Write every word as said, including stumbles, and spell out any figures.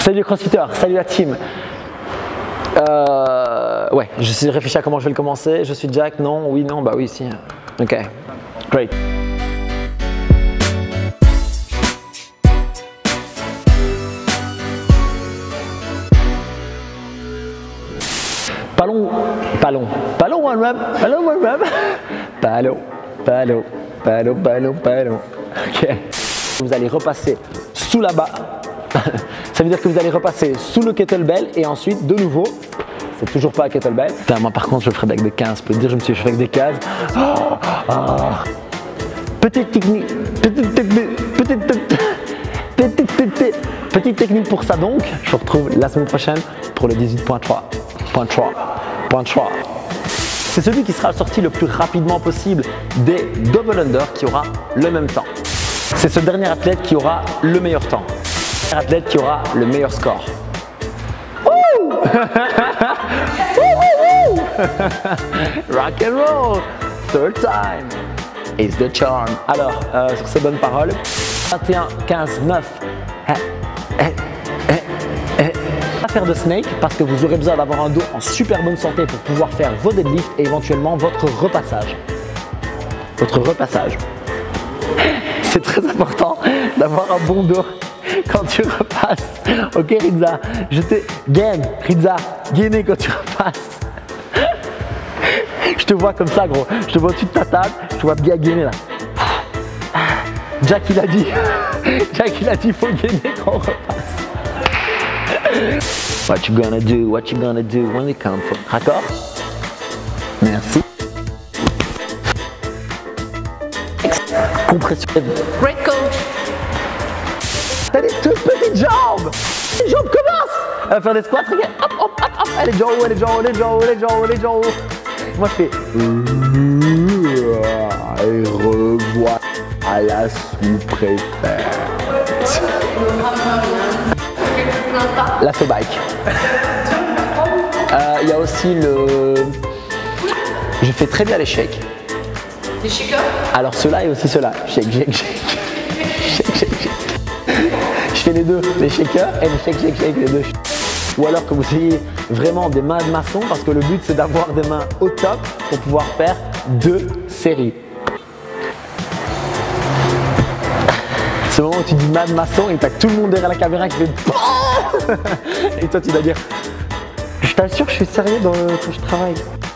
Salut les crossfitters, salut la team. Euh, ouais, je suis réfléchi à comment je vais le commencer. Je suis Jack, non, oui, non, bah oui, si. Ok, great. Ballon, ballon, ballon one-web, ballon one-web, ballon, ballon, ballon, ballon, ballon. Ok. Vous allez repasser sous la barre. Ça veut dire que vous allez repasser sous le kettlebell et ensuite de nouveau, c'est toujours pas un kettlebell. Putain, moi par contre je le ferai avec des quinze, je peux te dire je me suis fait avec des quinze. Oh, oh. Petite technique, petite technique, petite technique, petite technique, petite technique pour ça donc. Je vous retrouve la semaine prochaine pour le dix-huit point trois. Point trois. Point trois. C'est celui qui sera sorti le plus rapidement possible des double under qui aura le même temps. C'est ce dernier athlète qui aura le meilleur temps. Athlète qui aura le meilleur score. Rock and roll. Third time is the charm. Alors, euh, sur ces bonnes paroles, vingt et un, quinze, neuf. Eh, eh, eh, eh. Pas faire de snake parce que vous aurez besoin d'avoir un dos en super bonne santé pour pouvoir faire vos deadlifts et éventuellement votre repassage. Votre repassage. C'est très important d'avoir un bon dos quand tu repasses. Ok Rizza, je te gaine, Rizza, gainer quand tu repasses. Je te vois comme ça gros, je te vois au-dessus de ta table, je te vois bien gainer là. Jack il a dit, Jack il a dit il faut gainer quand on repasse. What you gonna do, what you gonna do when you come for. D'accord? Merci. Compression. Great coach. T'as des toutes petites jambes. Les jambes commencent. Elle va faire des squats, regarde. Hop, hop, hop, hop. Elle est déjà haut, elle est déjà haut, elle est déjà haut, elle est déjà haut, elle est déjà haut. Moi je fais. Et revois à la sous-préfète. La so bike. Il y a aussi le. Je fais très bien les shakes. Les shakers? Alors ceux-là et aussi ceux-là. Shake, shake, shake. Shake, shake, shake. Je fais les deux, les shakers et les shake, shake, shake, les deux. Ou alors que vous ayez vraiment des mains de maçon parce que le but c'est d'avoir des mains au top pour pouvoir faire deux séries. C'est le moment où tu dis main de maçon et t'as tout le monde derrière la caméra qui fait et toi tu dois dire je t'assure que je suis sérieux dans le... quand je travaille.